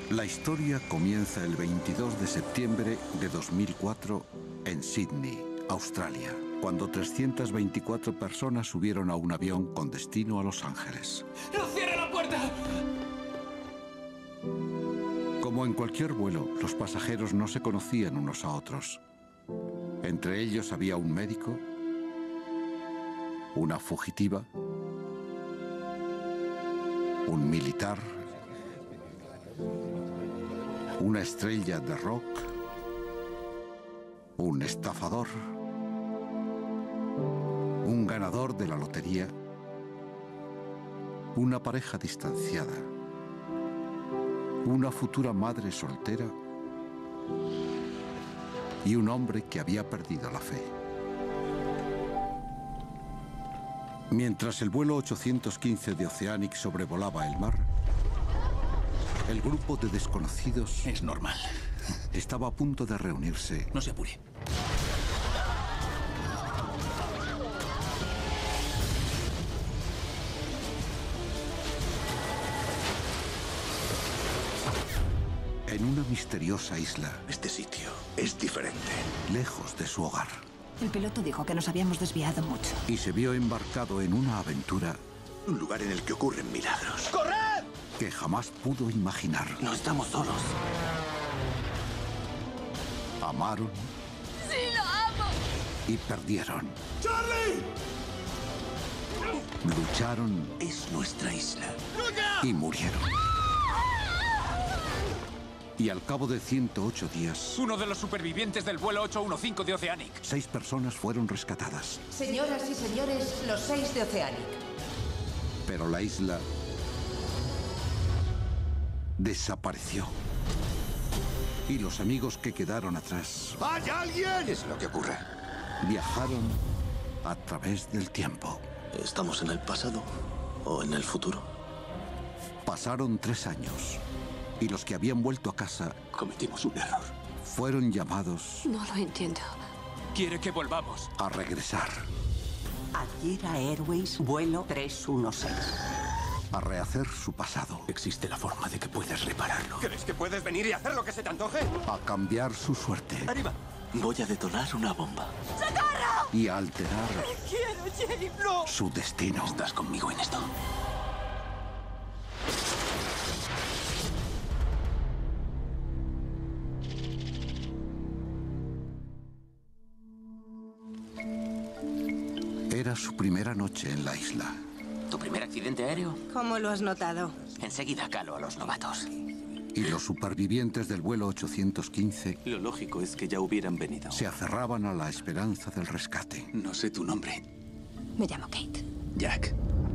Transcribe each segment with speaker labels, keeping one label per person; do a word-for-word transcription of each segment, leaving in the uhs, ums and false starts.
Speaker 1: La historia comienza el veintidós de septiembre de dos mil cuatro en Sydney, Australia, cuando trescientas veinticuatro personas subieron a un avión con destino a Los Ángeles.
Speaker 2: ¡No cierre la puerta!
Speaker 1: Como en cualquier vuelo, los pasajeros no se conocían unos a otros. Entre ellos había un médico, una fugitiva, un militar, una estrella de rock, un estafador, un ganador de la lotería, una pareja distanciada, una futura madre soltera y un hombre que había perdido la fe. Mientras el vuelo ochocientos quince de Oceanic sobrevolaba el mar, el grupo de desconocidos...
Speaker 2: Es normal.
Speaker 1: Estaba a punto de reunirse.
Speaker 2: No se apure.
Speaker 1: En una misteriosa isla.
Speaker 3: Este sitio es diferente.
Speaker 1: Lejos de su hogar.
Speaker 4: El piloto dijo que nos habíamos desviado mucho.
Speaker 1: Y se vio embarcado en una aventura.
Speaker 3: Un lugar en el que ocurren milagros.
Speaker 2: ¡Corred!
Speaker 1: Que jamás pudo imaginar.
Speaker 3: No estamos solos.
Speaker 1: Amaron.
Speaker 5: ¡Sí, lo amo!
Speaker 1: Y perdieron.
Speaker 3: ¡Charlie!
Speaker 1: Lucharon.
Speaker 3: Es nuestra isla.
Speaker 1: Y murieron. Y al cabo de ciento ocho días...
Speaker 2: Uno de los supervivientes del vuelo ochocientos quince de Oceanic.
Speaker 1: Seis personas fueron rescatadas.
Speaker 6: Señoras y señores, los seis de Oceanic.
Speaker 1: Pero la isla... desapareció. Y los amigos que quedaron atrás...
Speaker 3: ¡Hay alguien! ¿Qué es lo que ocurre?
Speaker 1: Viajaron a través del tiempo.
Speaker 3: ¿Estamos en el pasado o en el futuro?
Speaker 1: Pasaron tres años. Y los que habían vuelto a casa...
Speaker 3: Cometimos un error.
Speaker 1: Fueron llamados...
Speaker 5: No lo entiendo.
Speaker 2: Quiere que volvamos.
Speaker 1: A regresar.
Speaker 7: Adira Airways, vuelo trescientos dieciséis.
Speaker 1: A rehacer su pasado.
Speaker 3: Existe la forma de que puedes repararlo.
Speaker 8: ¿Crees que puedes venir y hacer lo que se te antoje?
Speaker 1: A cambiar su suerte.
Speaker 8: ¡Arriba!
Speaker 3: Voy a detonar una bomba.
Speaker 5: ¡Socorro!
Speaker 1: Y a alterar...
Speaker 5: ¡Quiero, Jane! ¡No!
Speaker 1: su destino.
Speaker 3: ¿Estás conmigo en esto?
Speaker 1: Era su primera noche en la isla.
Speaker 9: ¿Tu primer accidente aéreo?
Speaker 6: ¿Cómo lo has notado?
Speaker 9: Enseguida calo a los novatos.
Speaker 1: Y los supervivientes del vuelo ochocientos quince...
Speaker 3: Lo lógico es que ya hubieran venido.
Speaker 1: se aferraban a la esperanza del rescate.
Speaker 3: No sé tu nombre.
Speaker 4: Me llamo Kate.
Speaker 3: Jack.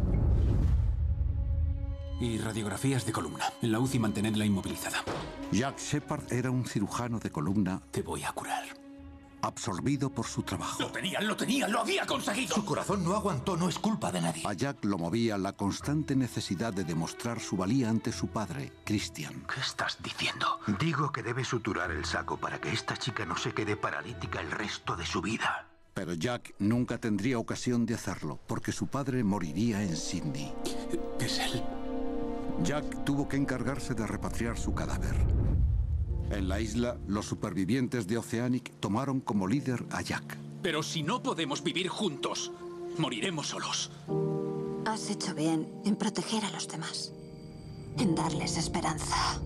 Speaker 2: Y radiografías de columna. En la U C I mantenedla inmovilizada.
Speaker 1: Jack Shepard era un cirujano de columna
Speaker 2: Te voy a curar.
Speaker 1: absorbido por su trabajo.
Speaker 2: ¡Lo tenían, lo tenían, lo había conseguido!
Speaker 3: Su corazón no aguantó, no es culpa de nadie.
Speaker 1: A Jack lo movía la constante necesidad de demostrar su valía ante su padre, Christian.
Speaker 10: ¿Qué estás diciendo? Digo que debe suturar el saco para que esta chica no se quede paralítica el resto de su vida.
Speaker 1: Pero Jack nunca tendría ocasión de hacerlo, porque su padre moriría en Sydney.
Speaker 2: Es él.
Speaker 1: Jack tuvo que encargarse de repatriar su cadáver. En la isla, los supervivientes de Oceanic tomaron como líder a Jack.
Speaker 2: Pero si no podemos vivir juntos, moriremos solos.
Speaker 4: Has hecho bien en proteger a los demás. En darles esperanza.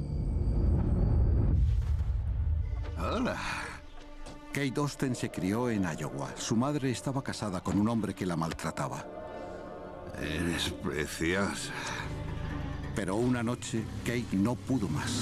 Speaker 1: Hola. Kate Austen se crió en Iowa. Su madre estaba casada con un hombre que la maltrataba.
Speaker 10: Eres preciosa.
Speaker 1: Pero una noche, Kate no pudo más.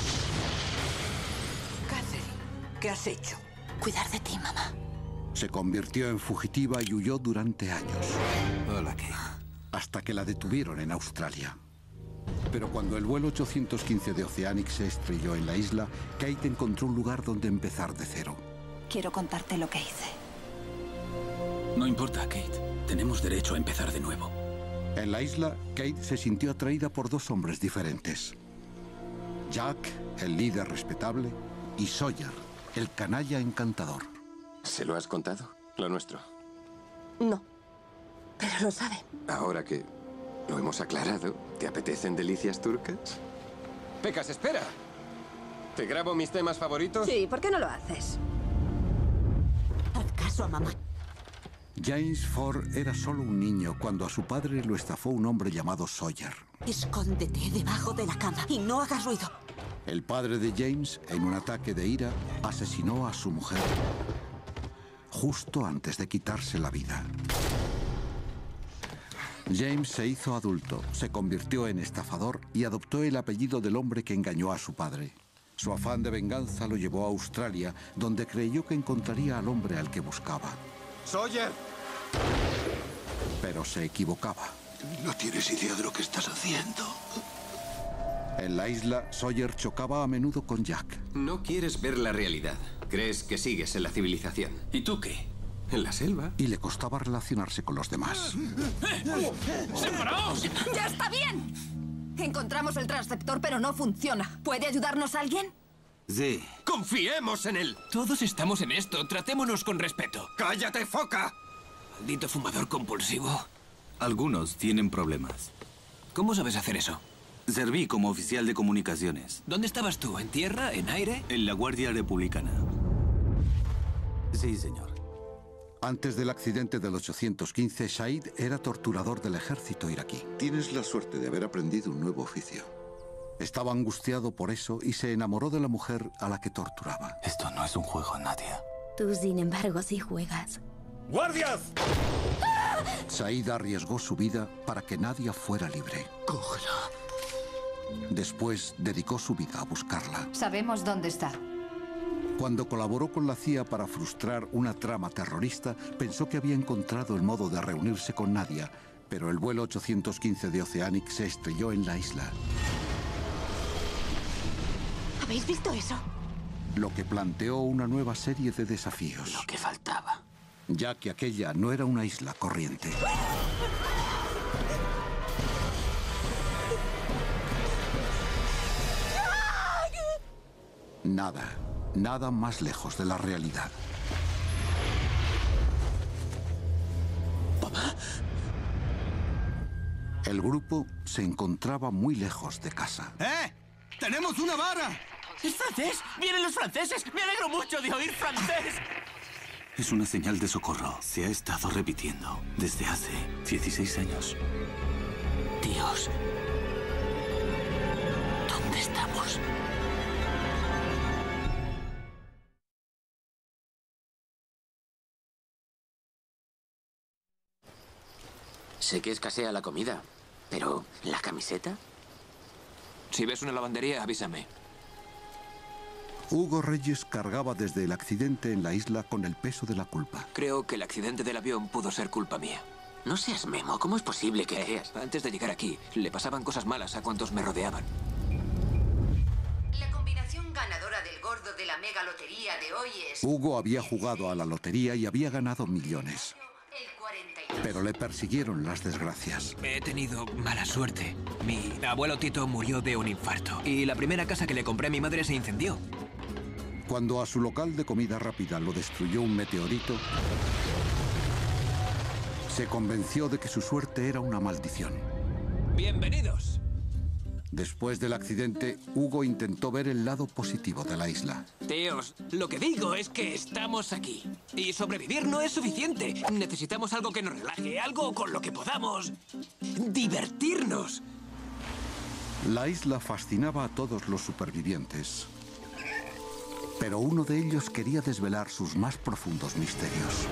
Speaker 7: Catherine, ¿qué has hecho?
Speaker 4: Cuidar de ti, mamá.
Speaker 1: Se convirtió en fugitiva y huyó durante años.
Speaker 3: Hola, Kate.
Speaker 1: Hasta que la detuvieron en Australia. Pero cuando el vuelo ochocientos quince de Oceanic se estrelló en la isla, Kate encontró un lugar donde empezar de cero.
Speaker 4: Quiero contarte lo que hice.
Speaker 2: No importa, Kate. Tenemos derecho a empezar de nuevo.
Speaker 1: En la isla, Kate se sintió atraída por dos hombres diferentes. Jack, el líder respetable, y Sawyer, el canalla encantador.
Speaker 8: ¿Se lo has contado? Lo nuestro.
Speaker 6: No. Pero lo sabe.
Speaker 8: Ahora que lo hemos aclarado, ¿te apetecen delicias turcas? Pecas, espera. ¿Te grabo mis temas favoritos?
Speaker 6: Sí, ¿por qué no lo haces?
Speaker 7: Haz caso a mamá.
Speaker 1: James Ford era solo un niño cuando a su padre lo estafó un hombre llamado Sawyer.
Speaker 7: Escóndete debajo de la cama y no hagas ruido.
Speaker 1: El padre de James, en un ataque de ira, asesinó a su mujer justo antes de quitarse la vida. James se hizo adulto, se convirtió en estafador y adoptó el apellido del hombre que engañó a su padre. Su afán de venganza lo llevó a Australia, donde creyó que encontraría al hombre al que buscaba.
Speaker 8: ¡Sawyer!
Speaker 1: Pero se equivocaba.
Speaker 10: No tienes idea de lo que estás haciendo.
Speaker 1: En la isla, Sawyer chocaba a menudo con Jack.
Speaker 11: No quieres ver la realidad. Crees que sigues en la civilización.
Speaker 2: ¿Y tú qué?
Speaker 11: En la selva.
Speaker 1: Y le costaba relacionarse con los demás.
Speaker 2: ¡Separaos!
Speaker 5: ¡Ya está bien! Encontramos el transceptor, pero no funciona. ¿Puede ayudarnos alguien?
Speaker 11: Sí.
Speaker 8: ¡Confiemos en él!
Speaker 2: Todos estamos en esto. Tratémonos con respeto.
Speaker 8: ¡Cállate, foca!
Speaker 2: Maldito fumador compulsivo.
Speaker 12: Algunos tienen problemas.
Speaker 2: ¿Cómo sabes hacer eso?
Speaker 12: Serví como oficial de comunicaciones.
Speaker 2: ¿Dónde estabas tú? ¿En tierra? ¿En aire?
Speaker 12: En la Guardia Republicana. Sí, señor.
Speaker 1: Antes del accidente del ochocientos quince, Said era torturador del ejército iraquí. Tienes la suerte de haber aprendido un nuevo oficio. Estaba angustiado por eso y se enamoró de la mujer a la que torturaba.
Speaker 12: Esto no es un juego, Nadia.
Speaker 13: Tú, sin embargo, sí juegas.
Speaker 8: ¡Guardias!
Speaker 1: Said arriesgó su vida para que Nadia fuera libre.
Speaker 10: Cógela.
Speaker 1: Después dedicó su vida a buscarla.
Speaker 5: Sabemos dónde está.
Speaker 1: Cuando colaboró con la C I A para frustrar una trama terrorista, pensó que había encontrado el modo de reunirse con Nadia, pero el vuelo ochocientos quince de Oceanic se estrelló en la isla.
Speaker 13: ¿Habéis visto eso?
Speaker 1: Lo que planteó una nueva serie de desafíos.
Speaker 9: Lo que faltaba.
Speaker 1: Ya que aquella no era una isla corriente. Nada, nada más lejos de la realidad.
Speaker 9: ¿Papá?
Speaker 1: El grupo se encontraba muy lejos de casa.
Speaker 14: ¡Eh! ¡Tenemos una vara!
Speaker 9: ¿Es francés? ¡Vienen los franceses! ¡Me alegro mucho de oír francés!
Speaker 12: Es una señal de socorro. Se ha estado repitiendo desde hace dieciséis años.
Speaker 9: Dios. ¿Dónde estamos? Sé que escasea la comida, pero ¿la camiseta?
Speaker 2: Si ves una lavandería, avísame.
Speaker 1: Hugo Reyes cargaba desde el accidente en la isla con el peso de la culpa.
Speaker 2: Creo que el accidente del avión pudo ser culpa mía.
Speaker 9: No seas Memo, ¿cómo es posible que creas?
Speaker 2: Antes de llegar aquí, le pasaban cosas malas a cuantos me rodeaban.
Speaker 15: La combinación ganadora del gordo de la mega lotería de hoy es...
Speaker 1: Hugo había jugado a la lotería y había ganado millones. Pero le persiguieron las desgracias.
Speaker 2: He tenido mala suerte. Mi abuelo Tito murió de un infarto. Y la primera casa que le compré a mi madre se incendió.
Speaker 1: Cuando a su local de comida rápida lo destruyó un meteorito, se convenció de que su suerte era una maldición.
Speaker 2: ¡Bienvenidos!
Speaker 1: Después del accidente, Hugo intentó ver el lado positivo de la isla.
Speaker 2: Tíos, lo que digo es que estamos aquí. Y sobrevivir no es suficiente. Necesitamos algo que nos relaje, algo con lo que podamos divertirnos.
Speaker 1: La isla fascinaba a todos los supervivientes. Pero uno de ellos quería desvelar sus más profundos misterios.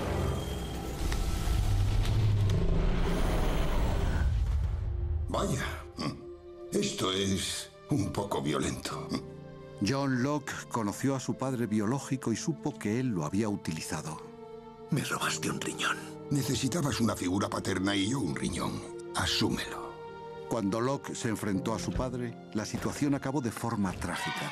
Speaker 10: Vaya, esto es un poco violento.
Speaker 1: John Locke conoció a su padre biológico y supo que él lo había utilizado.
Speaker 10: Me robaste un riñón. Necesitabas una figura paterna y yo un riñón. Asúmelo.
Speaker 1: Cuando Locke se enfrentó a su padre, la situación acabó de forma trágica.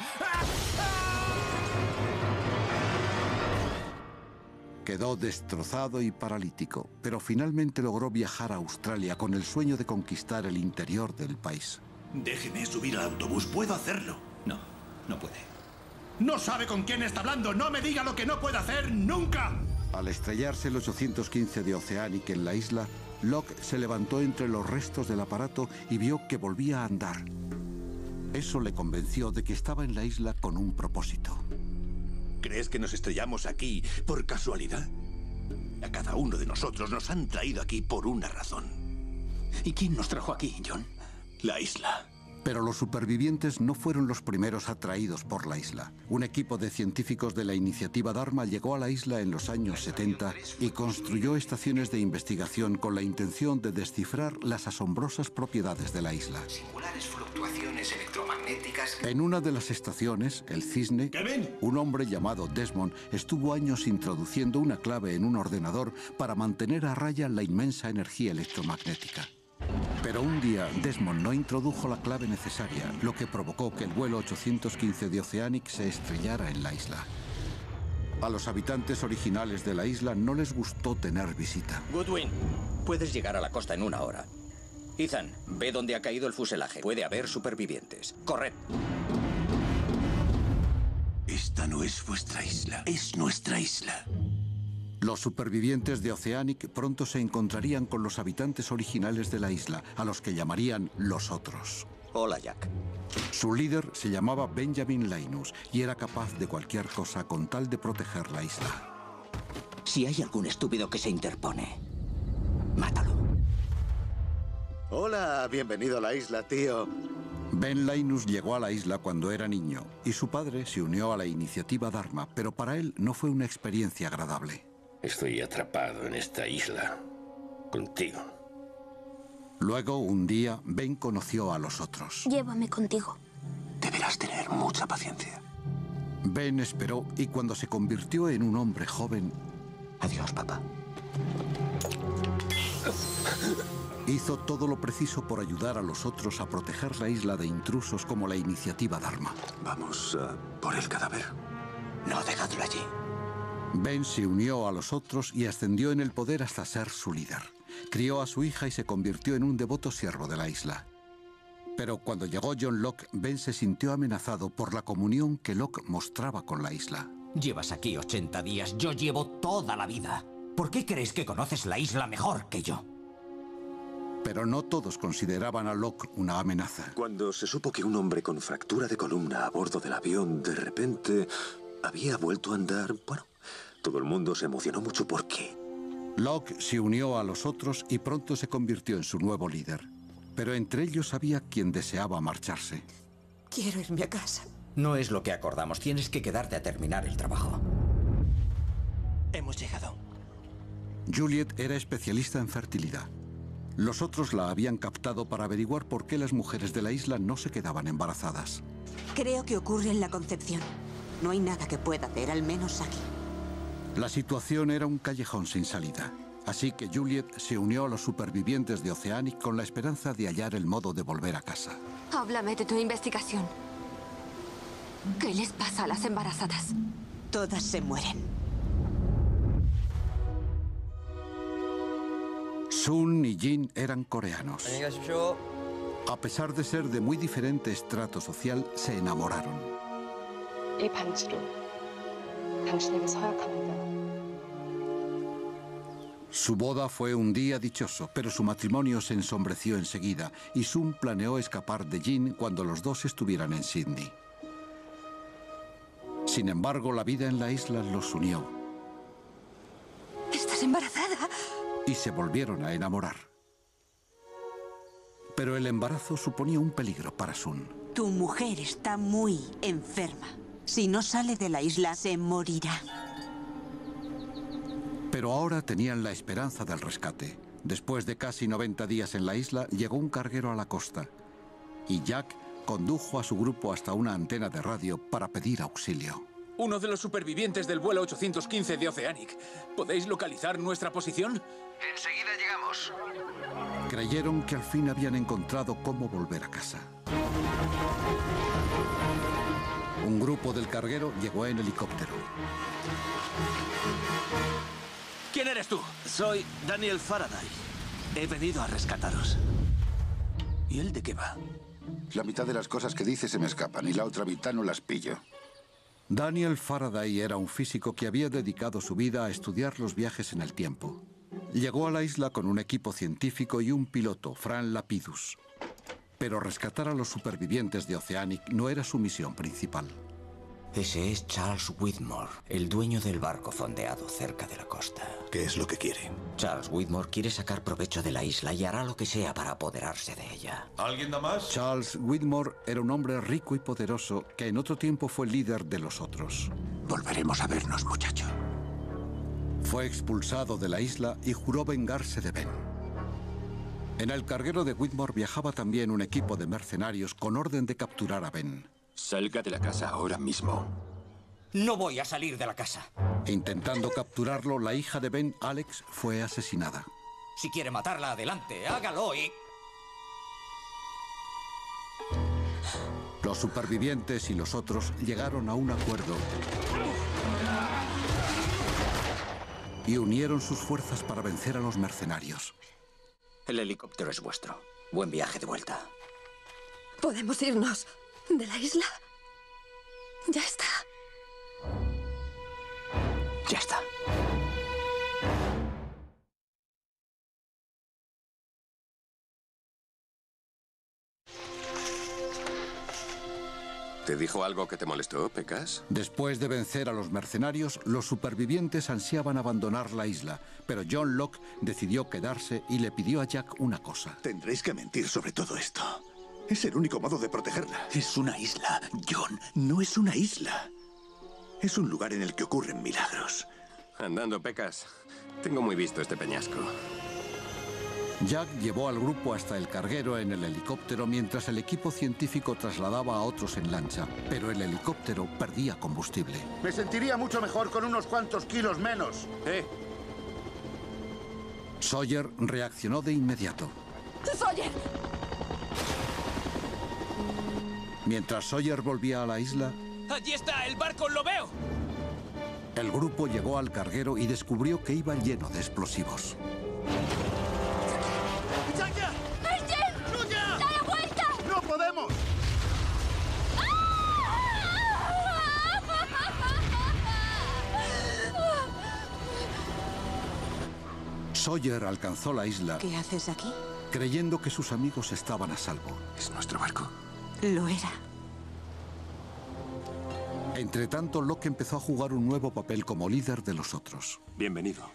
Speaker 1: Quedó destrozado y paralítico, pero finalmente logró viajar a Australia con el sueño de conquistar el interior del país.
Speaker 16: Déjeme subir al autobús, puedo hacerlo.
Speaker 12: No, no puede.
Speaker 16: No sabe con quién está hablando, no me diga lo que no puede hacer nunca.
Speaker 1: Al estrellarse el ochocientos quince de Oceanic en la isla, Locke se levantó entre los restos del aparato y vio que volvía a andar. Eso le convenció de que estaba en la isla con un propósito.
Speaker 17: ¿Crees que nos estrellamos aquí por casualidad? A cada uno de nosotros nos han traído aquí por una razón.
Speaker 3: ¿Y quién nos trajo aquí, John?
Speaker 17: La isla.
Speaker 1: Pero los supervivientes no fueron los primeros atraídos por la isla. Un equipo de científicos de la iniciativa Dharma llegó a la isla en los años setenta y construyó estaciones de investigación con la intención de descifrar las asombrosas propiedades de la isla.
Speaker 18: Singulares fluctuaciones electromagnéticas.
Speaker 1: En una de las estaciones, el Cisne, un hombre llamado Desmond estuvo años introduciendo una clave en un ordenador para mantener a raya la inmensa energía electromagnética. Pero un día Desmond no introdujo la clave necesaria, lo que provocó que el vuelo ochocientos quince de Oceanic se estrellara en la isla. A los habitantes originales de la isla no les gustó tener visita.
Speaker 19: Goodwin, puedes llegar a la costa en una hora. Ethan, ve dónde ha caído el fuselaje. Puede haber supervivientes. Corred.
Speaker 17: Esta no es vuestra isla, es nuestra isla.
Speaker 1: Los supervivientes de Oceanic pronto se encontrarían con los habitantes originales de la isla, a los que llamarían los otros.
Speaker 19: Hola, Jack.
Speaker 1: Su líder se llamaba Benjamin Linus y era capaz de cualquier cosa con tal de proteger la isla.
Speaker 19: Si hay algún estúpido que se interpone, mátalo.
Speaker 20: Hola, bienvenido a la isla, tío.
Speaker 1: Ben Linus llegó a la isla cuando era niño y su padre se unió a la iniciativa Dharma, pero para él no fue una experiencia agradable.
Speaker 21: Estoy atrapado en esta isla, contigo.
Speaker 1: Luego, un día, Ben conoció a los otros.
Speaker 13: Llévame contigo.
Speaker 17: Deberás tener mucha paciencia.
Speaker 1: Ben esperó y cuando se convirtió en un hombre joven...
Speaker 19: Adiós, papá.
Speaker 1: Hizo todo lo preciso por ayudar a los otros a proteger la isla de intrusos como la iniciativa Dharma.
Speaker 17: Vamos uh, por el cadáver.
Speaker 19: No, dejadlo allí.
Speaker 1: Ben se unió a los otros y ascendió en el poder hasta ser su líder. Crió a su hija y se convirtió en un devoto siervo de la isla. Pero cuando llegó John Locke, Ben se sintió amenazado por la comunión que Locke mostraba con la isla.
Speaker 22: Llevas aquí ochenta días, yo llevo toda la vida. ¿Por qué crees que conoces la isla mejor que yo?
Speaker 1: Pero no todos consideraban a Locke una amenaza.
Speaker 17: Cuando se supo que un hombre con fractura de columna a bordo del avión de repente había vuelto a andar, bueno, todo el mundo se emocionó mucho. ¿Por qué?
Speaker 1: Locke se unió a los otros y pronto se convirtió en su nuevo líder. Pero entre ellos había quien deseaba marcharse.
Speaker 7: Quiero irme a casa.
Speaker 22: No es lo que acordamos. Tienes que quedarte a terminar el trabajo.
Speaker 19: Hemos llegado.
Speaker 1: Juliet era especialista en fertilidad. Los otros la habían captado para averiguar por qué las mujeres de la isla no se quedaban embarazadas.
Speaker 7: Creo que ocurre en la concepción. No hay nada que pueda hacer, al menos aquí.
Speaker 1: La situación era un callejón sin salida. Así que Juliet se unió a los supervivientes de Oceanic con la esperanza de hallar el modo de volver a casa.
Speaker 4: Háblame de tu investigación. ¿Qué les pasa a las embarazadas?
Speaker 7: Todas se mueren.
Speaker 1: Sun y Jin eran coreanos. A pesar de ser de muy diferente estrato social, se enamoraron.
Speaker 23: 이 반지로 당신에게 서약합니다.
Speaker 1: Su boda fue un día dichoso, pero su matrimonio se ensombreció enseguida y Sun planeó escapar de Jin cuando los dos estuvieran en Sydney. Sin embargo, la vida en la isla los unió.
Speaker 4: ¿Estás embarazada?
Speaker 1: Y se volvieron a enamorar. Pero el embarazo suponía un peligro para Sun.
Speaker 7: Tu mujer está muy enferma. Si no sale de la isla, se morirá.
Speaker 1: Pero ahora tenían la esperanza del rescate. Después de casi noventa días en la isla, llegó un carguero a la costa. Y Jack condujo a su grupo hasta una antena de radio para pedir auxilio.
Speaker 2: Uno de los supervivientes del vuelo ochocientos quince de Oceanic. ¿Podéis localizar nuestra posición?
Speaker 18: Enseguida llegamos.
Speaker 1: Creyeron que al fin habían encontrado cómo volver a casa. Un grupo del carguero llegó en helicóptero.
Speaker 2: ¿Quién eres tú?
Speaker 3: Soy Daniel Faraday. He venido a rescataros. ¿Y él de qué va?
Speaker 24: La mitad de las cosas que dice se me escapan y la otra mitad no las pillo.
Speaker 1: Daniel Faraday era un físico que había dedicado su vida a estudiar los viajes en el tiempo. Llegó a la isla con un equipo científico y un piloto, Fran Lapidus. Pero rescatar a los supervivientes de Oceanic no era su misión principal.
Speaker 22: Ese es Charles Whitmore, el dueño del barco fondeado cerca de la costa.
Speaker 5: ¿Qué es lo que quiere?
Speaker 22: Charles Whitmore quiere sacar provecho de la isla y hará lo que sea para apoderarse de ella.
Speaker 16: ¿Alguien da más?
Speaker 1: Charles Whitmore era un hombre rico y poderoso que en otro tiempo fue líder de los otros.
Speaker 5: Volveremos a vernos, muchacho.
Speaker 1: Fue expulsado de la isla y juró vengarse de Ben. En el carguero de Whitmore viajaba también un equipo de mercenarios con orden de capturar a Ben.
Speaker 5: Salga de la casa ahora mismo.
Speaker 22: No voy a salir de la casa.
Speaker 1: Intentando capturarlo, la hija de Ben, Alex, fue asesinada.
Speaker 22: Si quiere matarla, adelante, hágalo y...
Speaker 1: Los supervivientes y los otros llegaron a un acuerdo y unieron sus fuerzas para vencer a los mercenarios.
Speaker 19: El helicóptero es vuestro. Buen viaje de vuelta.
Speaker 13: ¿Podemos irnos de la isla? Ya está.
Speaker 19: Ya está.
Speaker 5: ¿Te dijo algo que te molestó, Pecas?
Speaker 1: Después de vencer a los mercenarios, los supervivientes ansiaban abandonar la isla, pero John Locke decidió quedarse y le pidió a Jack una cosa.
Speaker 5: Tendréis que mentir sobre todo esto. Es el único modo de protegerla. Es una isla, John. No es una isla. Es un lugar en el que ocurren milagros.
Speaker 18: Andando, Pecas. Tengo muy visto este peñasco.
Speaker 1: Jack llevó al grupo hasta el carguero en el helicóptero mientras el equipo científico trasladaba a otros en lancha, pero el helicóptero perdía combustible.
Speaker 24: Me sentiría mucho mejor con unos cuantos kilos menos.
Speaker 18: ¡Eh!
Speaker 1: Sawyer reaccionó de inmediato.
Speaker 13: ¡Sawyer!
Speaker 1: Mientras Sawyer volvía a la isla...
Speaker 2: ¡Allí está! ¡El barco! ¡Lo veo!
Speaker 1: El grupo llegó al carguero y descubrió que iba lleno de explosivos.
Speaker 24: ¡No podemos!
Speaker 1: Sawyer alcanzó la isla.
Speaker 7: ¿Qué haces aquí?
Speaker 1: Creyendo que sus amigos estaban a salvo.
Speaker 5: ¿Es nuestro barco?
Speaker 7: Lo era.
Speaker 1: Entretanto, Locke empezó a jugar un nuevo papel como líder de los otros.
Speaker 5: Bienvenido.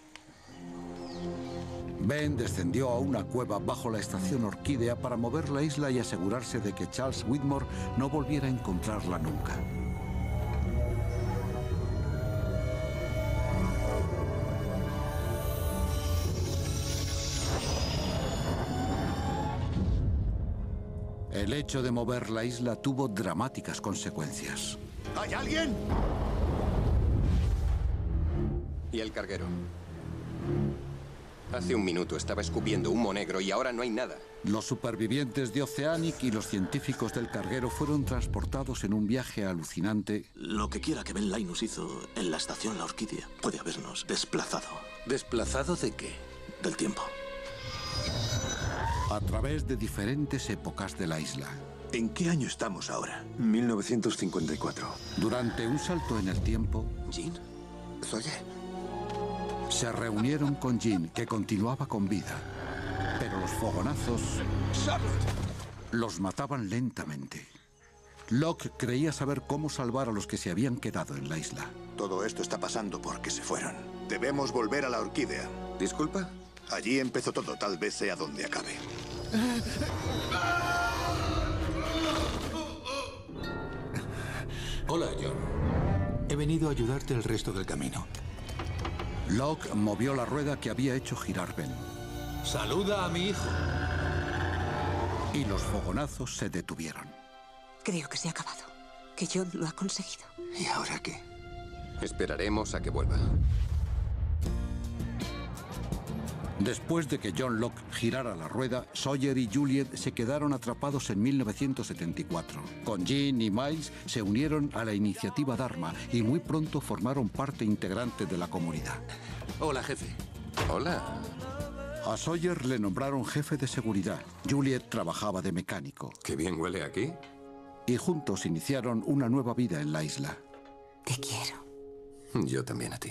Speaker 1: Ben descendió a una cueva bajo la estación Orquídea para mover la isla y asegurarse de que Charles Whitmore no volviera a encontrarla nunca. El hecho de mover la isla tuvo dramáticas consecuencias.
Speaker 24: ¿Hay alguien?
Speaker 18: ¿Y el carguero? Hace un minuto estaba escupiendo humo negro y ahora no hay nada.
Speaker 1: Los supervivientes de Oceanic y los científicos del carguero fueron transportados en un viaje alucinante.
Speaker 3: Lo que quiera que Ben Linus hizo en la estación La Orquídea puede habernos desplazado.
Speaker 5: ¿Desplazado de qué?
Speaker 3: Del tiempo.
Speaker 1: A través de diferentes épocas de la isla.
Speaker 5: ¿En qué año estamos ahora?
Speaker 17: mil novecientos cincuenta y cuatro.
Speaker 1: Durante un salto en el tiempo...
Speaker 3: ¿Jean?
Speaker 5: Sawyer.
Speaker 1: Se reunieron con Jean, que continuaba con vida. Pero los fogonazos...
Speaker 5: ¡Charlotte!
Speaker 1: Los mataban lentamente. Locke creía saber cómo salvar a los que se habían quedado en la isla.
Speaker 5: Todo esto está pasando porque se fueron. Debemos volver a la Orquídea.
Speaker 18: ¿Disculpa?
Speaker 5: Allí empezó todo, tal vez sea donde acabe.
Speaker 10: Hola, John. He venido a ayudarte el resto del camino.
Speaker 1: Locke movió la rueda que había hecho girar Ben.
Speaker 10: Saluda a mi hijo.
Speaker 1: Y los fogonazos se detuvieron.
Speaker 7: Creo que se ha acabado. Que John lo ha conseguido.
Speaker 5: ¿Y ahora qué?
Speaker 18: Esperaremos a que vuelva.
Speaker 1: Después de que John Locke girara la rueda, Sawyer y Juliet se quedaron atrapados en mil novecientos setenta y cuatro. Con Jean y Miles se unieron a la iniciativa Dharma y muy pronto formaron parte integrante de la comunidad.
Speaker 3: Hola, jefe.
Speaker 18: Hola.
Speaker 1: A Sawyer le nombraron jefe de seguridad. Juliet trabajaba de mecánico.
Speaker 18: Qué bien huele aquí.
Speaker 1: Y juntos iniciaron una nueva vida en la isla.
Speaker 7: Te quiero.
Speaker 18: Yo también a ti.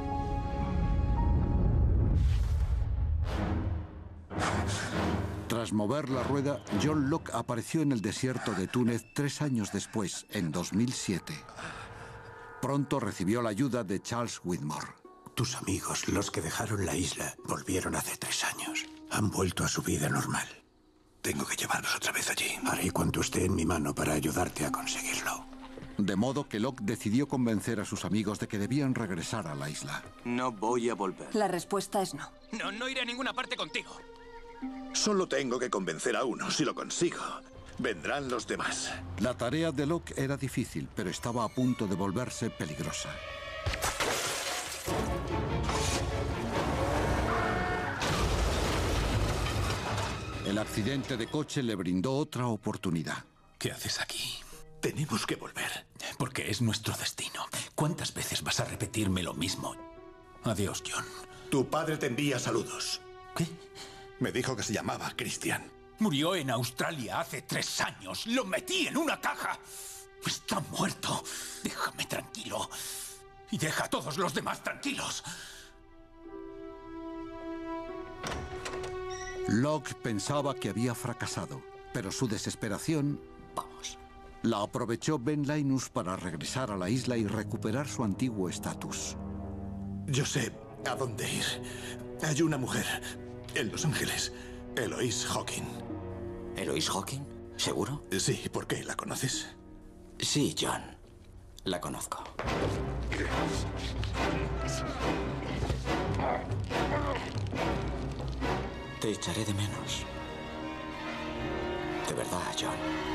Speaker 1: Tras Tras mover la rueda, John Locke apareció en el desierto de Túnez tres años después, en dos mil siete. Pronto recibió la ayuda de Charles Widmore.
Speaker 10: Tus amigos, los que dejaron la isla, volvieron hace tres años. Han vuelto a su vida normal. Tengo que llevarlos otra vez allí. Haré cuanto esté en mi mano para ayudarte a conseguirlo.
Speaker 1: De modo que Locke decidió convencer a sus amigos de que debían regresar a la isla.
Speaker 3: No voy a volver.
Speaker 13: La respuesta es no.
Speaker 2: No, no iré a ninguna parte contigo.
Speaker 5: Solo tengo que convencer a uno. Si lo consigo, vendrán los demás.
Speaker 1: La tarea de Locke era difícil, pero estaba a punto de volverse peligrosa. El accidente de coche le brindó otra oportunidad.
Speaker 10: ¿Qué haces aquí? Tenemos que volver, porque es nuestro destino. ¿Cuántas veces vas a repetirme lo mismo? Adiós, John.
Speaker 16: Tu padre te envía saludos.
Speaker 10: ¿Qué?
Speaker 16: Me dijo que se llamaba Christian.
Speaker 10: Murió en Australia hace tres años. Lo metí en una caja. Está muerto. Déjame tranquilo. Y deja a todos los demás tranquilos.
Speaker 1: Locke pensaba que había fracasado, pero su desesperación...
Speaker 10: Vamos.
Speaker 1: La aprovechó Ben Linus para regresar a la isla y recuperar su antiguo estatus.
Speaker 16: Yo sé a dónde ir. Hay una mujer en Los Ángeles, Eloise Hawking.
Speaker 22: ¿Eloise Hawking? ¿Seguro?
Speaker 16: Sí, ¿por qué? ¿La conoces?
Speaker 22: Sí, John. La conozco. Te echaré de menos. De verdad, John.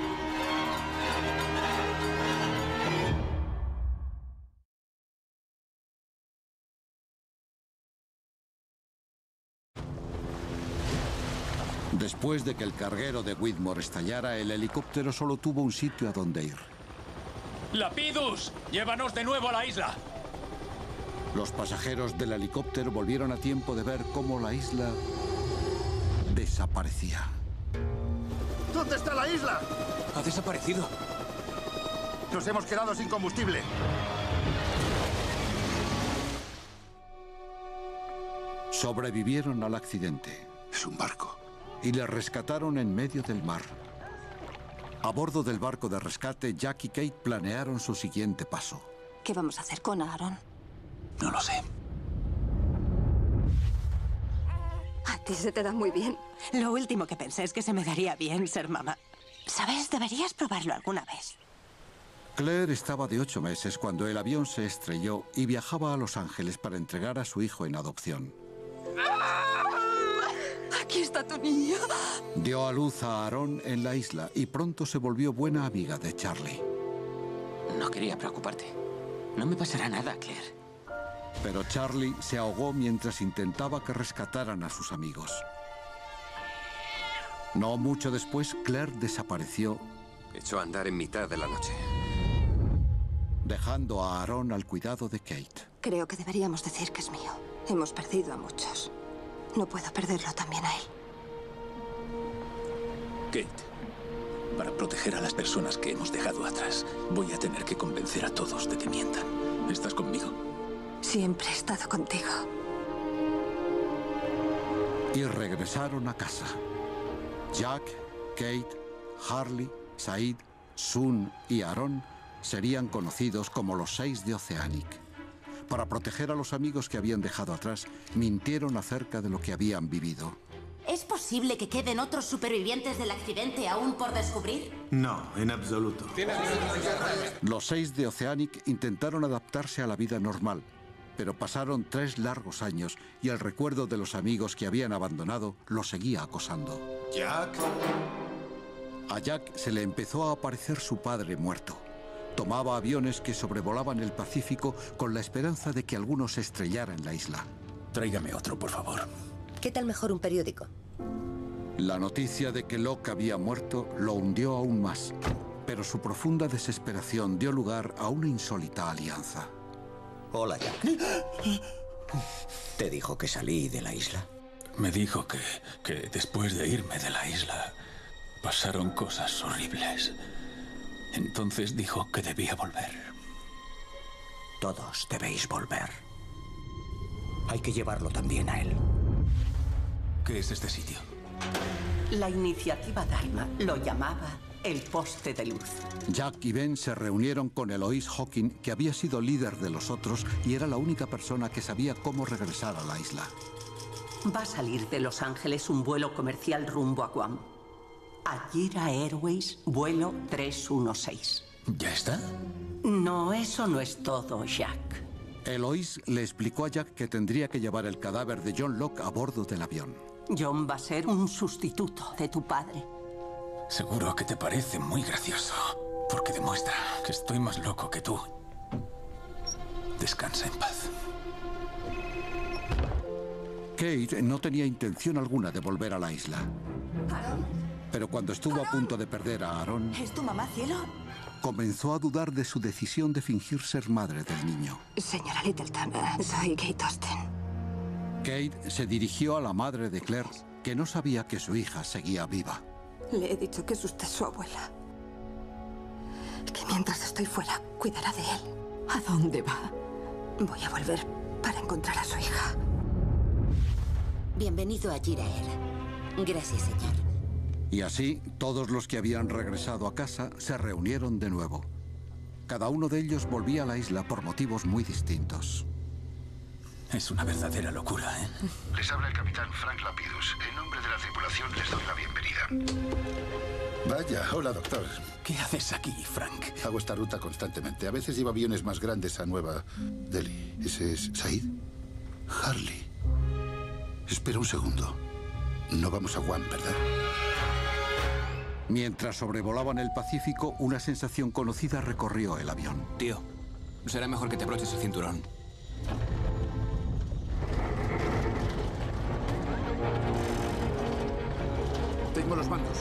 Speaker 1: Después de que el carguero de Widmore estallara, el helicóptero solo tuvo un sitio a donde ir.
Speaker 6: ¡Lapidus! ¡Llévanos de nuevo a la isla!
Speaker 1: Los pasajeros del helicóptero volvieron a tiempo de ver cómo la isla desaparecía.
Speaker 16: ¿Dónde está la isla?
Speaker 2: Ha desaparecido.
Speaker 16: Nos hemos quedado sin combustible.
Speaker 1: Sobrevivieron al accidente.
Speaker 24: Es un barco.
Speaker 1: Y le rescataron en medio del mar. A bordo del barco de rescate, Jack y Kate planearon su siguiente paso.
Speaker 4: ¿Qué vamos a hacer con Aaron?
Speaker 10: No lo sé.
Speaker 13: A ti se te da muy bien.
Speaker 7: Lo último que pensé es que se me daría bien ser mamá. ¿Sabes? Deberías probarlo alguna vez.
Speaker 1: Claire estaba de ocho meses cuando el avión se estrelló y viajaba a Los Ángeles para entregar a su hijo en adopción.
Speaker 13: Aquí está tu niño.
Speaker 1: Dio a luz a Aaron en la isla y pronto se volvió buena amiga de Charlie.
Speaker 9: No quería preocuparte. No me pasará nada, Claire.
Speaker 1: Pero Charlie se ahogó mientras intentaba que rescataran a sus amigos. No mucho después, Claire desapareció.
Speaker 18: Echó a andar en mitad de la noche.
Speaker 1: Dejando a Aaron al cuidado de Kate.
Speaker 4: Creo que deberíamos decir que es mío. Hemos perdido a muchos. No puedo perderlo también a él.
Speaker 10: Kate, para proteger a las personas que hemos dejado atrás, voy a tener que convencer a todos de que mientan. ¿Estás conmigo?
Speaker 4: Siempre he estado contigo.
Speaker 1: Y regresaron a casa. Jack, Kate, Harley, Said, Sun y Aaron serían conocidos como los seis de Oceanic. Para proteger a los amigos que habían dejado atrás, mintieron acerca de lo que habían vivido.
Speaker 8: ¿Es posible que queden otros supervivientes del accidente aún por descubrir?
Speaker 12: No, en absoluto.
Speaker 1: Los seis de Oceanic intentaron adaptarse a la vida normal, pero pasaron tres largos años y el recuerdo de los amigos que habían abandonado los seguía acosando.
Speaker 16: Jack.
Speaker 1: A Jack se le empezó a aparecer su padre muerto. Tomaba aviones que sobrevolaban el Pacífico con la esperanza de que alguno se estrellara en la isla.
Speaker 10: Tráigame otro, por favor.
Speaker 13: ¿Qué tal mejor un periódico?
Speaker 1: La noticia de que Locke había muerto lo hundió aún más, pero su profunda desesperación dio lugar a una insólita alianza.
Speaker 22: Hola, Jack. ¿Te dijo que salí de la isla?
Speaker 10: Me dijo que, que después de irme de la isla pasaron cosas horribles. Entonces dijo que debía volver.
Speaker 22: Todos debéis volver. Hay que llevarlo también a él.
Speaker 10: ¿Qué es este sitio?
Speaker 11: La iniciativa Dharma lo llamaba el poste de luz.
Speaker 1: Jack y Ben se reunieron con Eloise Hawking, que había sido líder de los otros y era la única persona que sabía cómo regresar a la isla.
Speaker 11: Va a salir de Los Ángeles un vuelo comercial rumbo a Guam. Ajira Airways, vuelo tres uno seis.
Speaker 10: ¿Ya está?
Speaker 11: No, eso no es todo, Jack.
Speaker 1: Eloise le explicó a Jack que tendría que llevar el cadáver de John Locke a bordo del avión.
Speaker 11: John va a ser un sustituto de tu padre.
Speaker 10: Seguro que te parece muy gracioso, porque demuestra que estoy más loco que tú. Descansa en paz.
Speaker 1: Kate no tenía intención alguna de volver a la isla.
Speaker 4: ¿Aaron?
Speaker 1: Pero cuando estuvo a punto de perder a Aaron,
Speaker 4: ¿Es tu mamá, cielo?
Speaker 1: comenzó a dudar de su decisión de fingir ser madre del niño.
Speaker 13: Señora Littleton, soy Kate Austen.
Speaker 1: Kate se dirigió a la madre de Claire, que no sabía que su hija seguía viva.
Speaker 13: Le he dicho que es usted su abuela. Que mientras estoy fuera, cuidará de él.
Speaker 7: ¿A dónde va?
Speaker 13: Voy a volver para encontrar a su hija.
Speaker 8: Bienvenido a Jirael. Gracias, señor.
Speaker 1: Y así, todos los que habían regresado a casa se reunieron de nuevo. Cada uno de ellos volvía a la isla por motivos muy distintos.
Speaker 10: Es una verdadera locura, ¿eh?
Speaker 24: Les habla el capitán Frank Lapidus. En nombre de la tripulación les doy la bienvenida. Vaya, hola, doctor.
Speaker 10: ¿Qué haces aquí, Frank?
Speaker 24: Hago esta ruta constantemente. A veces llevo aviones más grandes a Nueva Delhi. ¿Ese es Said? Harley. Espera un segundo. No vamos a Guam, ¿verdad?
Speaker 1: Mientras sobrevolaban el Pacífico, una sensación conocida recorrió el avión.
Speaker 2: Tío, será mejor que te abroches el cinturón.
Speaker 24: Tengo los mandos.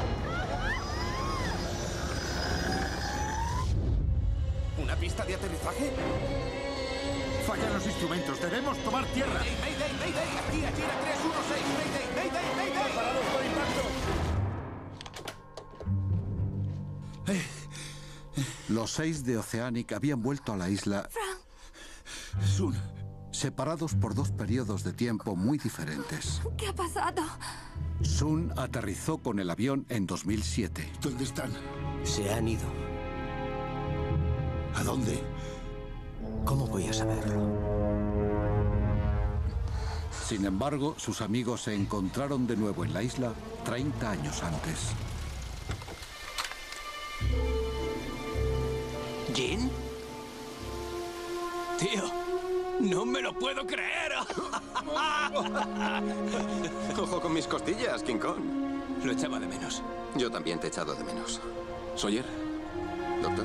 Speaker 5: ¿Una pista de aterrizaje? Fallan los instrumentos. Debemos tomar tierra.
Speaker 2: Mayday, mayday, mayday. Aquí, aquí, era tres uno seis. Mayday, mayday, mayday.
Speaker 5: ¡Preparados por impacto!
Speaker 1: Los seis de Oceanic habían vuelto a la isla
Speaker 24: Sun.
Speaker 1: separados por dos periodos de tiempo muy diferentes.
Speaker 13: ¿Qué ha pasado?
Speaker 1: Sun aterrizó con el avión en dos mil siete.
Speaker 24: ¿Dónde están?
Speaker 10: Se han ido.
Speaker 24: ¿A dónde?
Speaker 10: ¿Cómo voy a saberlo?
Speaker 1: Sin embargo, sus amigos se encontraron de nuevo en la isla treinta años antes.
Speaker 2: ¿Jin? Tío, no me lo puedo creer.
Speaker 18: Ojo con mis costillas, King Kong.
Speaker 2: Lo echaba de menos.
Speaker 18: Yo también te he echado de menos.
Speaker 2: Sawyer.
Speaker 18: Doctor.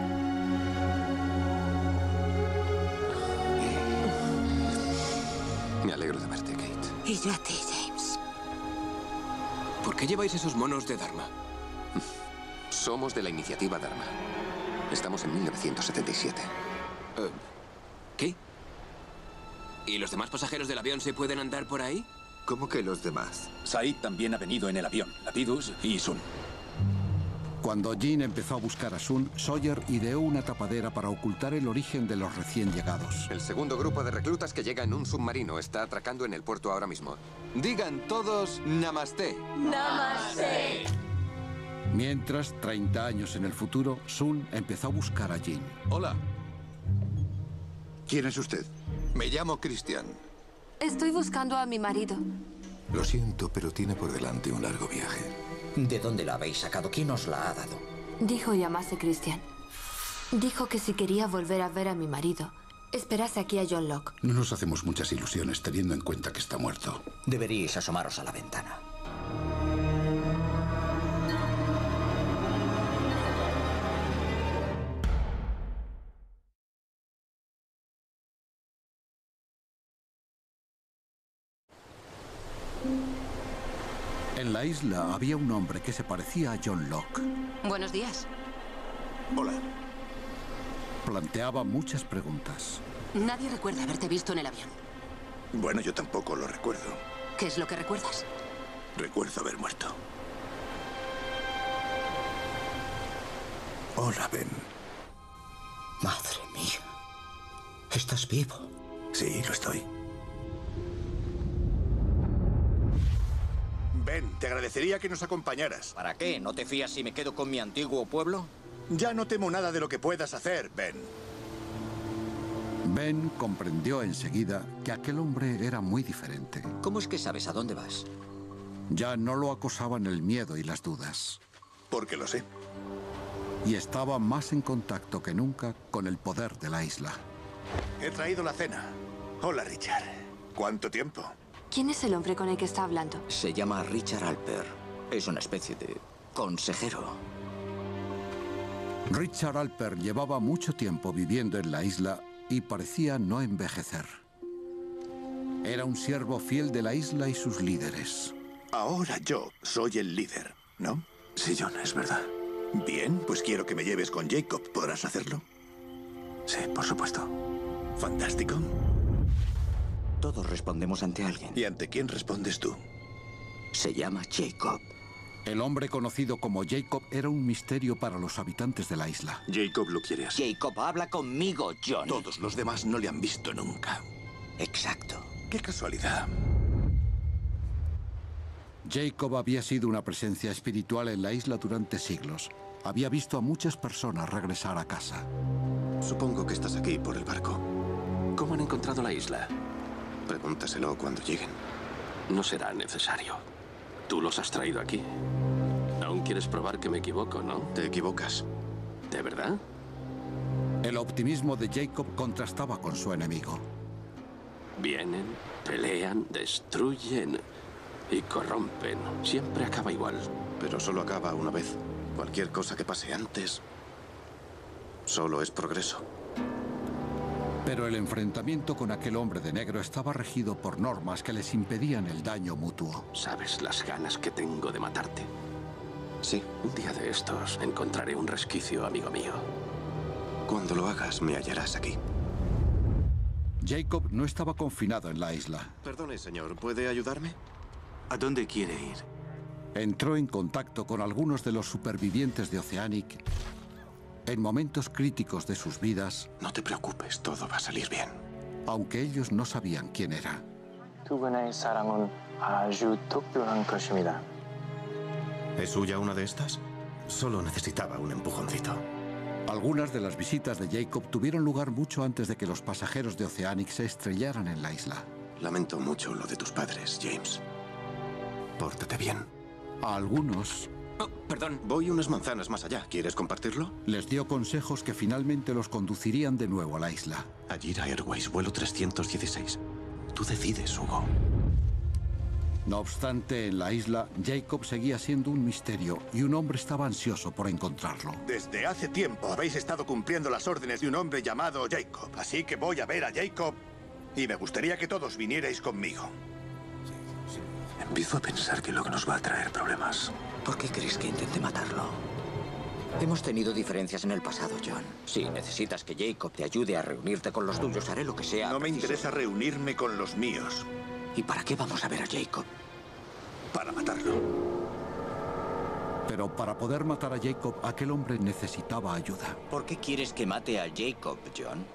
Speaker 18: Me alegro de verte, Kate.
Speaker 8: Y yo a ti, James.
Speaker 2: ¿Por qué lleváis esos monos de Dharma?
Speaker 18: Somos de la iniciativa Dharma. Estamos en mil novecientos setenta y siete.
Speaker 2: Uh, ¿Qué? ¿Y los demás pasajeros del avión se pueden andar por ahí?
Speaker 17: ¿Cómo que los demás?
Speaker 19: Said también ha venido en el avión. Lapidus y Sun.
Speaker 1: Cuando Jin empezó a buscar a Sun, Sawyer ideó una tapadera para ocultar el origen de los recién llegados.
Speaker 18: El segundo grupo de reclutas que llega en un submarino está atracando en el puerto ahora mismo. Digan todos Namaste.
Speaker 8: ¡Namaste!
Speaker 1: Mientras, treinta años en el futuro, Sun empezó a buscar a Jin.
Speaker 24: Hola. ¿Quién es usted?
Speaker 17: Me llamo Christian.
Speaker 13: Estoy buscando a mi marido.
Speaker 17: Lo siento, pero tiene por delante un largo viaje.
Speaker 22: ¿De dónde la habéis sacado? ¿Quién os la ha dado?
Speaker 13: Dijo llamarse Christian. Dijo que si quería volver a ver a mi marido, esperase aquí a John Locke.
Speaker 24: No nos hacemos muchas ilusiones teniendo en cuenta que está muerto.
Speaker 22: Deberíais asomaros a la ventana.
Speaker 1: En la isla había un hombre que se parecía a John Locke.
Speaker 8: Buenos días.
Speaker 24: Hola.
Speaker 1: Planteaba muchas preguntas.
Speaker 8: Nadie recuerda haberte visto en el avión.
Speaker 24: Bueno, yo tampoco lo recuerdo.
Speaker 8: ¿Qué es lo que recuerdas?
Speaker 24: Recuerdo haber muerto.
Speaker 10: Hola, Ben.
Speaker 22: Madre mía. ¿Estás vivo?
Speaker 24: Sí, lo estoy. Ben,
Speaker 5: Te agradecería que nos acompañaras.
Speaker 19: ¿Para qué? ¿No te fías si me quedo con mi antiguo pueblo?
Speaker 5: Ya no temo nada de lo que puedas hacer, Ben.
Speaker 1: Ben comprendió enseguida que aquel hombre era muy diferente.
Speaker 19: ¿Cómo es que sabes a dónde vas?
Speaker 1: Ya no lo acosaban el miedo y las dudas.
Speaker 5: Porque lo sé.
Speaker 1: Y estaba más en contacto que nunca con el poder de la isla.
Speaker 5: He traído la cena. Hola, Richard. ¿Cuánto tiempo?
Speaker 13: ¿Quién es el hombre con el que está hablando?
Speaker 19: Se llama Richard Alper. Es una especie de consejero.
Speaker 1: Richard Alper llevaba mucho tiempo viviendo en la isla y parecía no envejecer. Era un siervo fiel de la isla y sus líderes.
Speaker 5: Ahora yo soy el líder, ¿no?
Speaker 17: Sí, John, es verdad.
Speaker 5: Bien, pues quiero que me lleves con Jacob. ¿Podrás hacerlo?
Speaker 17: Sí, por supuesto.
Speaker 5: Fantástico.
Speaker 19: Todos respondemos ante alguien.
Speaker 5: ¿Y ante quién respondes tú?
Speaker 19: Se llama Jacob.
Speaker 1: El hombre conocido como Jacob era un misterio para los habitantes de la isla.
Speaker 17: Jacob lo quiere así.
Speaker 19: Jacob, habla conmigo, John.
Speaker 5: Todos los demás no le han visto nunca.
Speaker 19: Exacto.
Speaker 5: ¡Qué casualidad!
Speaker 1: Jacob había sido una presencia espiritual en la isla durante siglos. Había visto a muchas personas regresar a casa.
Speaker 17: Supongo que estás aquí por el barco. ¿Cómo han encontrado la isla? Pregúntaselo cuando lleguen.
Speaker 14: No será necesario. Tú los has traído aquí. Aún quieres probar que me equivoco, ¿no?
Speaker 17: Te equivocas.
Speaker 14: ¿De verdad?
Speaker 1: El optimismo de Jacob contrastaba con su enemigo.
Speaker 14: Vienen, pelean, destruyen y corrompen. Siempre acaba igual.
Speaker 17: Pero solo acaba una vez. Cualquier cosa que pase antes solo es progreso.
Speaker 1: Pero el enfrentamiento con aquel hombre de negro estaba regido por normas que les impedían el daño mutuo.
Speaker 14: ¿Sabes las ganas que tengo de matarte?
Speaker 17: Sí.
Speaker 14: Un día de estos encontraré un resquicio, amigo mío.
Speaker 17: Cuando lo hagas, me hallarás aquí.
Speaker 1: Jacob no estaba confinado en la isla.
Speaker 17: Perdone, señor, ¿puede ayudarme?
Speaker 12: ¿A dónde quiere ir?
Speaker 1: Entró en contacto con algunos de los supervivientes de Oceanic en momentos críticos de sus vidas.
Speaker 17: No te preocupes, todo va a salir bien.
Speaker 1: Aunque ellos no sabían quién era.
Speaker 17: ¿Es suya una de estas? Solo necesitaba un empujoncito.
Speaker 1: Algunas de las visitas de Jacob tuvieron lugar mucho antes de que los pasajeros de Oceanic se estrellaran en la isla.
Speaker 17: Lamento mucho lo de tus padres, James. Pórtate bien.
Speaker 1: A algunos...
Speaker 14: Oh, perdón.
Speaker 17: Voy unas manzanas más allá. ¿Quieres compartirlo?
Speaker 1: Les dio consejos que finalmente los conducirían de nuevo a la isla.
Speaker 17: Ajira Airways, vuelo trescientos dieciséis. Tú decides, Hugo.
Speaker 1: No obstante, en la isla, Jacob seguía siendo un misterio y un hombre estaba ansioso por encontrarlo.
Speaker 5: Desde hace tiempo habéis estado cumpliendo las órdenes de un hombre llamado Jacob. Así que voy a ver a Jacob y me gustaría que todos vinierais conmigo.
Speaker 17: Empiezo a pensar que lo que nos va a traer problemas.
Speaker 19: ¿Por qué crees que intente matarlo? Hemos tenido diferencias en el pasado, John. Si necesitas que Jacob te ayude a reunirte con los tuyos, haré lo que sea.
Speaker 5: No me interesa reunirme con los míos.
Speaker 19: ¿Y para qué vamos a ver a Jacob?
Speaker 5: Para matarlo.
Speaker 1: Pero para poder matar a Jacob, aquel hombre necesitaba ayuda.
Speaker 19: ¿Por qué quieres que mate a Jacob, John?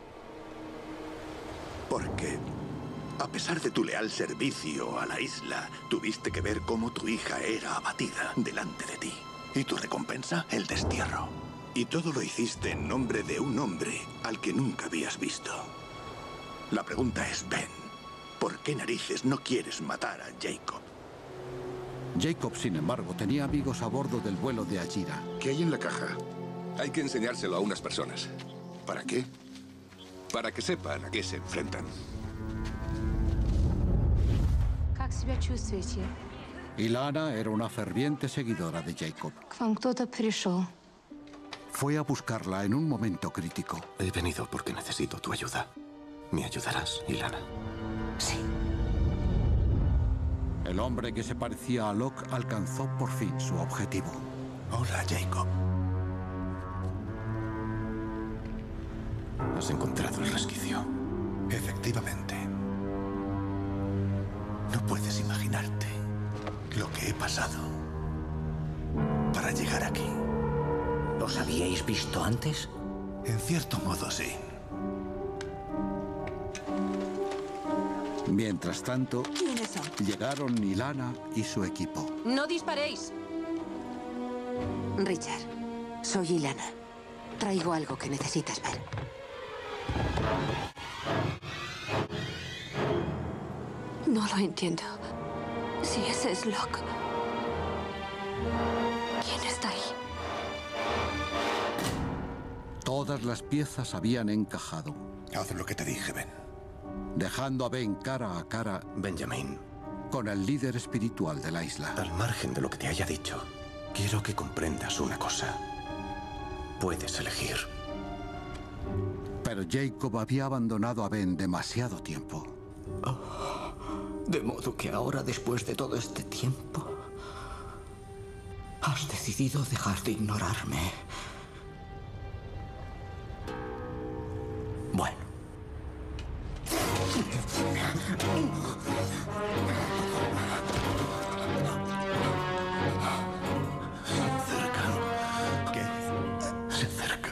Speaker 5: Porque, a pesar de tu leal servicio a la isla, tuviste que ver cómo tu hija era abatida delante de ti. Y tu recompensa, el destierro. Y todo lo hiciste en nombre de un hombre al que nunca habías visto. La pregunta es, Ben, ¿por qué narices no quieres matar a Jacob?
Speaker 1: Jacob, sin embargo, tenía amigos a bordo del vuelo de Ajira.
Speaker 24: ¿Qué hay en la caja?
Speaker 15: Hay que enseñárselo a unas personas.
Speaker 24: ¿Para qué?
Speaker 15: Para que sepan a qué se enfrentan.
Speaker 1: Ilana era una ferviente seguidora de Jacob. Fue a buscarla en un momento crítico.
Speaker 17: He venido porque necesito tu ayuda. ¿Me ayudarás, Ilana?
Speaker 7: Sí.
Speaker 1: El hombre que se parecía a Locke alcanzó por fin su objetivo.
Speaker 5: Hola, Jacob.
Speaker 17: Has encontrado el resquicio.
Speaker 5: Efectivamente. No puedes imaginarte lo que he pasado para llegar aquí.
Speaker 19: ¿Los habíais visto antes?
Speaker 5: En cierto modo, sí.
Speaker 1: Mientras tanto,
Speaker 7: ¿Quiénes son?
Speaker 1: llegaron Ilana y su equipo.
Speaker 13: No disparéis.
Speaker 4: Richard, soy Ilana. Traigo algo que necesitas ver.
Speaker 13: No lo entiendo. Si ese es Locke, ¿quién está ahí?
Speaker 1: Todas las piezas habían encajado.
Speaker 16: Haz lo que te dije, Ben.
Speaker 1: Dejando a Ben cara a cara,
Speaker 10: Benjamin,
Speaker 1: con el líder espiritual de la isla.
Speaker 10: Al margen de lo que te haya dicho, quiero que comprendas una cosa. Puedes elegir.
Speaker 1: Pero Jacob había abandonado a Ben demasiado tiempo.
Speaker 22: Oh, de modo que ahora, después de todo este tiempo, has decidido dejar de ignorarme. Bueno.
Speaker 16: Se acercan. ¿Qué? Se acercan.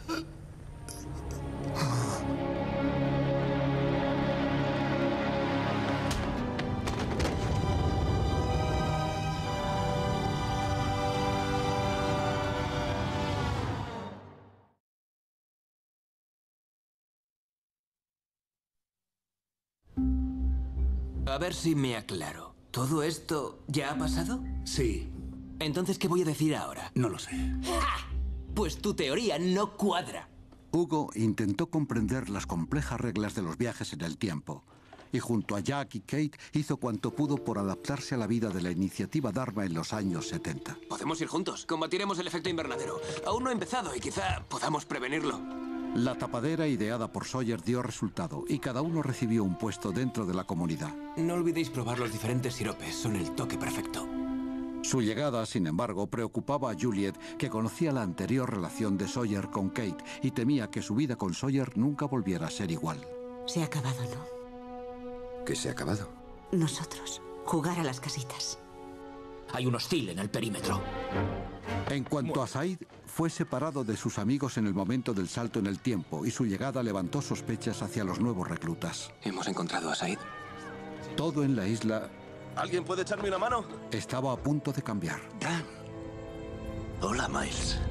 Speaker 2: A ver si me aclaro. ¿Todo esto ya ha pasado?
Speaker 24: Sí.
Speaker 2: Entonces, ¿qué voy a decir ahora?
Speaker 24: No lo sé.
Speaker 2: ¡Ja! Pues tu teoría no cuadra.
Speaker 1: Hugo intentó comprender las complejas reglas de los viajes en el tiempo. Y junto a Jack y Kate hizo cuanto pudo por adaptarse a la vida de la iniciativa Dharma en los años setenta.
Speaker 2: Podemos ir juntos. Combatiremos el efecto invernadero. Aún no ha empezado y quizá podamos prevenirlo.
Speaker 1: La tapadera ideada por Sawyer dio resultado y cada uno recibió un puesto dentro de la comunidad.
Speaker 2: No olvidéis probar los diferentes siropes. Son el toque perfecto.
Speaker 1: Su llegada, sin embargo, preocupaba a Juliet, que conocía la anterior relación de Sawyer con Kate y temía que su vida con Sawyer nunca volviera a ser igual.
Speaker 7: Se ha acabado, ¿no?
Speaker 17: ¿Qué se ha acabado?
Speaker 7: Nosotros. Jugar a las casitas.
Speaker 22: Hay un hostil en el perímetro.
Speaker 1: En cuanto a Said, fue separado de sus amigos en el momento del salto en el tiempo y su llegada levantó sospechas hacia los nuevos reclutas.
Speaker 2: ¿Hemos encontrado a Said?
Speaker 1: Todo en la isla...
Speaker 14: ¿Alguien puede echarme una mano?
Speaker 1: Estaba a punto de cambiar.
Speaker 5: Dan. Hola, Miles.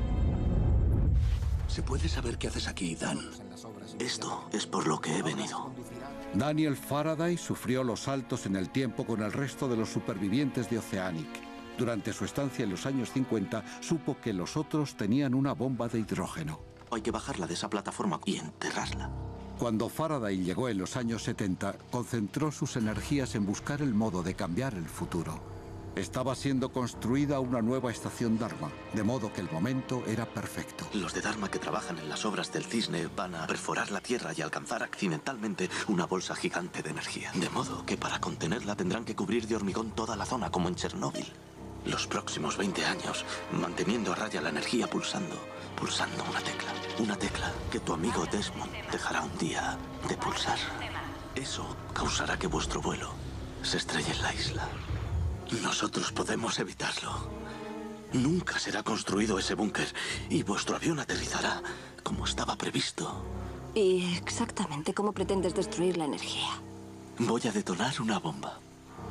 Speaker 5: ¿Se puede saber qué haces aquí, Dan? Esto es por lo que he venido.
Speaker 1: Daniel Faraday sufrió los saltos en el tiempo con el resto de los supervivientes de Oceanic. Durante su estancia en los años cincuenta, supo que los otros tenían una bomba de hidrógeno.
Speaker 5: Hay que bajarla de esa plataforma y enterrarla.
Speaker 1: Cuando Faraday llegó en los años setenta, concentró sus energías en buscar el modo de cambiar el futuro. Estaba siendo construida una nueva estación Dharma, de modo que el momento era perfecto.
Speaker 5: Los de Dharma que trabajan en las obras del cisne van a perforar la Tierra y alcanzar accidentalmente una bolsa gigante de energía. De modo que para contenerla tendrán que cubrir de hormigón toda la zona, como en Chernóbil. Los próximos veinte años, manteniendo a raya la energía pulsando, pulsando una tecla. Una tecla que tu amigo Desmond dejará un día de pulsar. Eso causará que vuestro vuelo se estrelle en la isla. Nosotros podemos evitarlo. Nunca será construido ese búnker y vuestro avión aterrizará como estaba previsto.
Speaker 13: ¿Y exactamente cómo pretendes destruir la energía?
Speaker 5: Voy a detonar una bomba.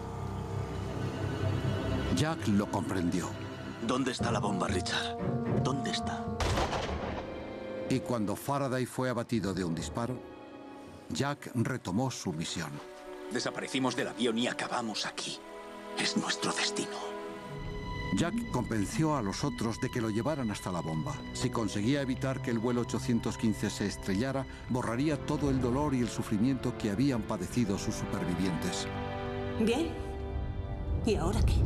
Speaker 1: Jack lo comprendió.
Speaker 5: ¿Dónde está la bomba, Richard? ¿Dónde está?
Speaker 1: Y cuando Faraday fue abatido de un disparo, Jack retomó su misión.
Speaker 19: Desaparecimos del avión y acabamos aquí.
Speaker 5: Es nuestro destino.
Speaker 1: Jack convenció a los otros de que lo llevaran hasta la bomba. Si conseguía evitar que el vuelo ochocientos quince se estrellara, borraría todo el dolor y el sufrimiento que habían padecido sus supervivientes.
Speaker 7: Bien. ¿Y ahora qué?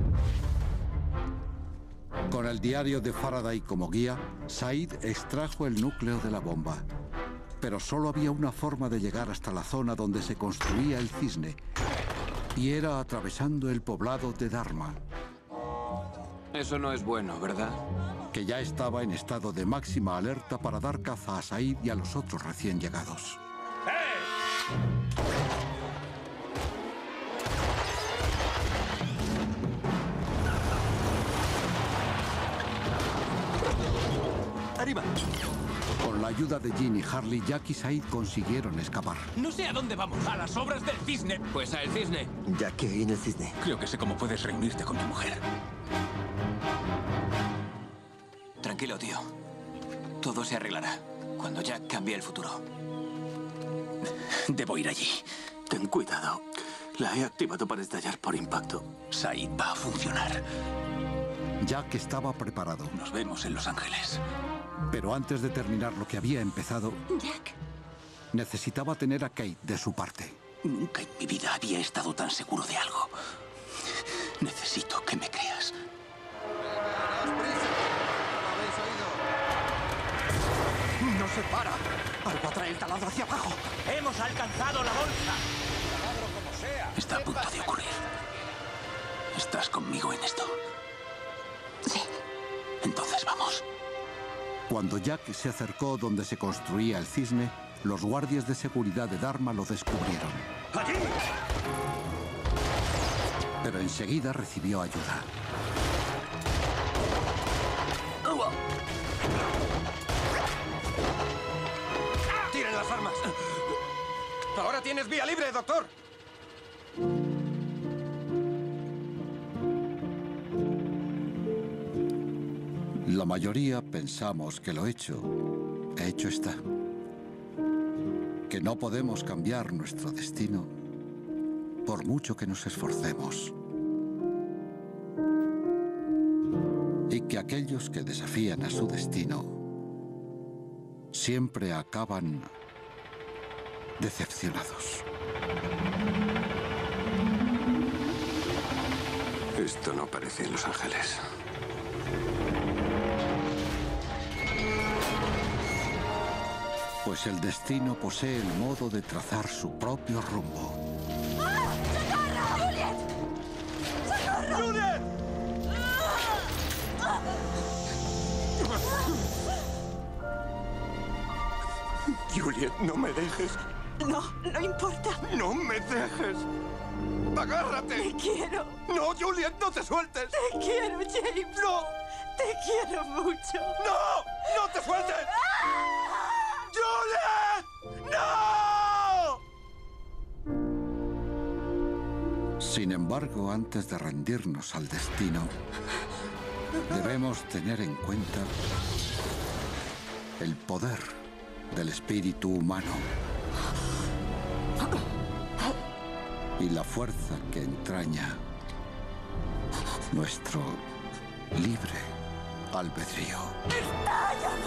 Speaker 1: Con el diario de Faraday como guía, Said extrajo el núcleo de la bomba. Pero solo había una forma de llegar hasta la zona donde se construía el cisne, y era atravesando el poblado de Dharma.
Speaker 2: Eso no es bueno, ¿verdad?
Speaker 1: Que ya estaba en estado de máxima alerta para dar caza a Said y a los otros recién llegados.
Speaker 5: ¡Arriba!
Speaker 1: Con la ayuda de Jean y Harley, Jack y Said consiguieron escapar.
Speaker 2: No sé a dónde vamos. A las obras del cisne. Pues a el cisne.
Speaker 3: ¿Ya qué hay en el cisne?
Speaker 6: Creo que sé cómo puedes reunirte con tu mujer.
Speaker 2: Tranquilo, tío. Todo se arreglará cuando Jack cambie el futuro.
Speaker 12: Debo ir allí. Ten cuidado. La he activado para estallar por impacto.
Speaker 2: Said va a funcionar.
Speaker 1: Jack estaba preparado.
Speaker 12: Nos vemos en Los Ángeles.
Speaker 1: Pero antes de terminar lo que había empezado,
Speaker 7: Jack.
Speaker 1: necesitaba tener a Kate de su parte.
Speaker 12: Nunca en mi vida había estado tan seguro de algo. Necesito que me creas.
Speaker 3: ¡No se para! ¡Algo atrae el taladro hacia abajo!
Speaker 6: ¡Hemos alcanzado la bolsa!
Speaker 12: Está a punto de ocurrir. ¿Estás conmigo en esto?
Speaker 7: Sí.
Speaker 12: Entonces vamos.
Speaker 1: Cuando Jack se acercó donde se construía el cisne, los guardias de seguridad de Dharma lo descubrieron.
Speaker 6: ¡Allí!
Speaker 1: Pero enseguida recibió ayuda.
Speaker 18: ¡Tiren las armas! ¡Ahora tienes vía libre, doctor!
Speaker 1: La mayoría pensamos que lo hecho, hecho está. Que no podemos cambiar nuestro destino por mucho que nos esforcemos. Y que aquellos que desafían a su destino siempre acaban decepcionados.
Speaker 14: Esto no parece Los Ángeles.
Speaker 1: Pues el destino posee el modo de trazar su propio rumbo.
Speaker 20: ¡Ah! ¡Socorro! ¡Juliet! ¡Socorro! ¡Juliet!
Speaker 18: Juliet, no me dejes.
Speaker 7: No, no importa.
Speaker 18: ¡No me dejes! ¡Agárrate!
Speaker 7: Te quiero.
Speaker 18: ¡No, Juliet, no te sueltes!
Speaker 7: Te quiero, James.
Speaker 18: ¡No!
Speaker 7: Te quiero mucho.
Speaker 18: ¡No! ¡No te sueltes! ¡Juliet! ¡No!
Speaker 1: Sin embargo, antes de rendirnos al destino, debemos tener en cuenta el poder del espíritu humano y la fuerza que entraña nuestro libre albedrío.
Speaker 20: ¡Estalla!